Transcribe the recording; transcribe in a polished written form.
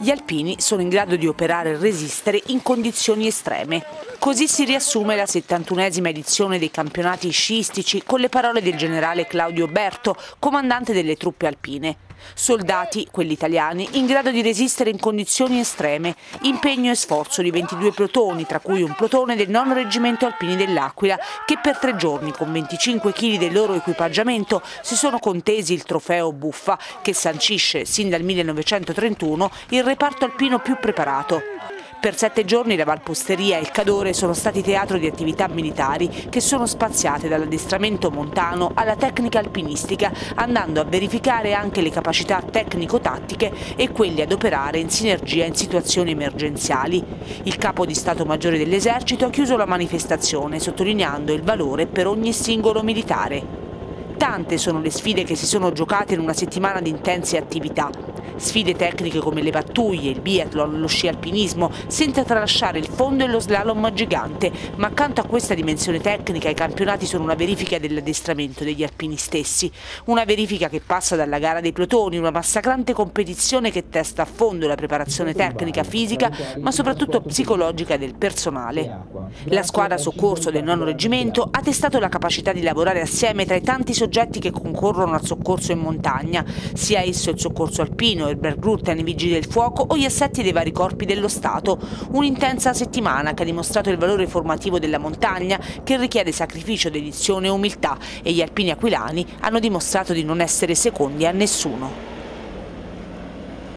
Gli alpini sono in grado di operare e resistere in condizioni estreme. Così si riassume la 71esima edizione dei campionati sciistici con le parole del generale Claudio Berto, comandante delle truppe alpine. Soldati, quelli italiani, in grado di resistere in condizioni estreme, impegno e sforzo di 22 plotoni, tra cui un plotone del 9° Reggimento Alpini dell'Aquila, che per 3 giorni, con 25 kg del loro equipaggiamento, si sono contesi il trofeo Buffa, che sancisce, sin dal 1931, il reparto alpino più preparato. Per 7 giorni la Valposteria e il Cadore sono stati teatro di attività militari che sono spaziate dall'addestramento montano alla tecnica alpinistica, andando a verificare anche le capacità tecnico-tattiche e quelle ad operare in sinergia in situazioni emergenziali. Il capo di Stato Maggiore dell'Esercito ha chiuso la manifestazione sottolineando il valore per ogni singolo militare. Tante sono le sfide che si sono giocate in una settimana di intense attività. Sfide tecniche come le pattuglie, il biathlon, lo sci alpinismo, senza tralasciare il fondo e lo slalom gigante, ma accanto a questa dimensione tecnica i campionati sono una verifica dell'addestramento degli alpini stessi, una verifica che passa dalla gara dei plotoni, una massacrante competizione che testa a fondo la preparazione tecnica, fisica, ma soprattutto psicologica del personale. La squadra soccorso del 9° Reggimento ha testato la capacità di lavorare assieme tra i tanti soggetti che concorrono al soccorso in montagna, sia esso il soccorso alpino, il Berggruten, i Vigili del Fuoco o gli assetti dei vari corpi dello Stato. Un'intensa settimana che ha dimostrato il valore formativo della montagna, che richiede sacrificio, dedizione e umiltà, e gli alpini aquilani hanno dimostrato di non essere secondi a nessuno.